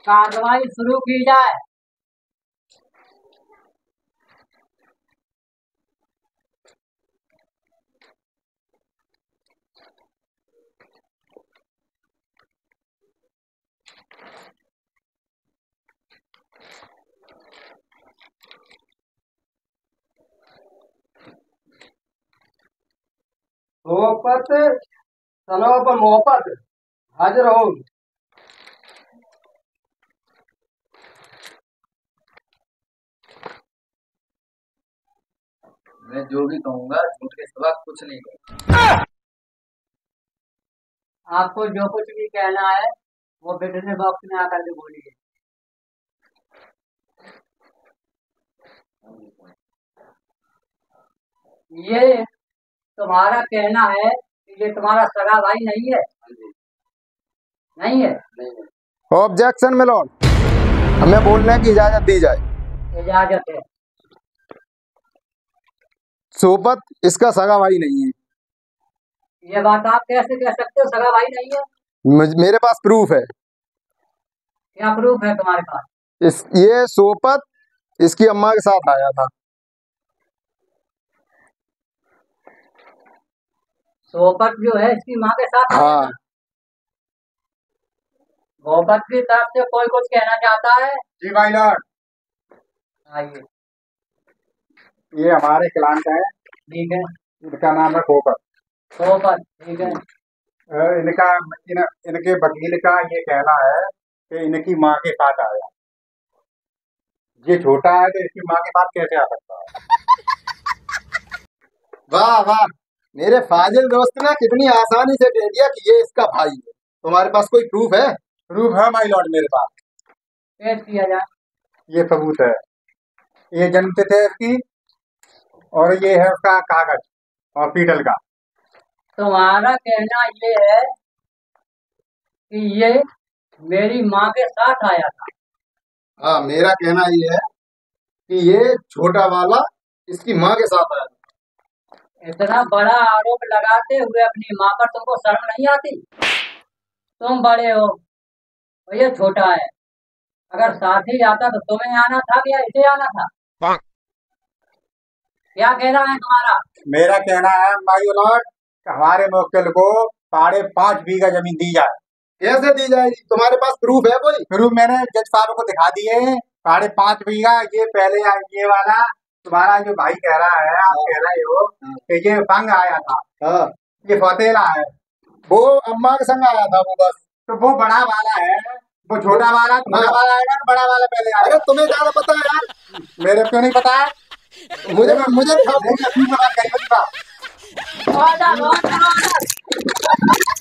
कार्रवाई शुरू की जाए। सोपत सनोप मोहब्बत हाजिर हो। मैं जो भी कहूँगा झूठ के सिवा कुछ नहीं कहूँगा। आपको जो कुछ भी कहना है वो विटनेस बॉक्स में आकर के बोलिए। ये तुम्हारा कहना है कि ये तुम्हारा सगा भाई नहीं है? नहीं है। ऑब्जेक्शन मिलोड, हमें बोलने की इजाजत दी जाए। इजाजत है। सोपत इसका सगा भाई नहीं है। ये बात आप कैसे कह सकते हो सगा भाई नहीं है? मेरे पास प्रूफ है। क्या प्रूफ है तुम्हारे पास? ये सोपत इसकी अम्मा के साथ आया था। सोपत जो है इसकी माँ के साथ आया हाँ। था। सोपत की तरफ से कोई कुछ कहना चाहता है? जी माय लॉर्ड। आइए। ये हमारे क्लाइंट है। ठीक है। इनका नाम है सोपत। सोपत, ठीक है। इनके वकील का ये कहना है कि इनकी माँ के साथ आया। ये छोटा है तो इसकी माँ के साथ कैसे आ सकता है? वाह वाह, मेरे फाजिल दोस्त ने कितनी आसानी से कह दिया कि ये इसका भाई है। तुम्हारे पास कोई प्रूफ है? प्रूफ है माय लॉर्ड मेरे पास। पेश किया जाए। ये सबूत है। ये जन्म तिथि है इसकी और ये है उसका कागज हॉस्पिटल का। तुम्हारा कहना ये है कि ये मेरी माँ के साथ आया था। हाँ, मेरा कहना ये है कि ये छोटा वाला इसकी माँ के साथ आया था। इतना बड़ा आरोप लगाते हुए अपनी माँ पर तुमको शर्म नहीं आती? तुम बड़े हो और ये छोटा है। अगर साथ ही आता तो तुम्हें आना था या इसे आना था? क्या कहना है तुम्हारा? मेरा कहना है माय लॉर्ड, हमारे मुवक्किल को 5.5 बीघा जमीन दी जाए। कैसे दी जाएगी? तुम्हारे पास प्रूफ है कोई? प्रूफ मैंने जज साहब को दिखा दिए। 5.5 बीघा ये पहले ये वाला तुम्हारा जो भाई कह रहा है, आप कह रहे हो कि ये संग आया था। हाँ। ये फतेला है, वो अम्मा के संग आया था वो बस। तो वो बड़ा वाला है, वो छोटा वाला वाला आएगा, बड़ा वाला पहले आएगा। अरे तुम्हें ज्यादा पता है यार। मेरे क्यों नहीं पता है? मुझे